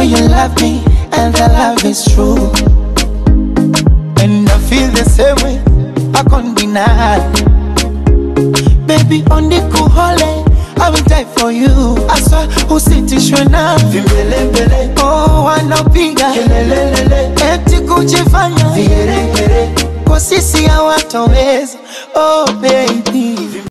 you love me, and the love is true. And I feel the same way, I can't deny. Baby, on the cool hole, I will die for you. I saw usitishwe na vimbelembele. Oh, wanapiga kelelelele, eti kujifanya vigeregere, kwa sisi hawatoweza. Oh baby.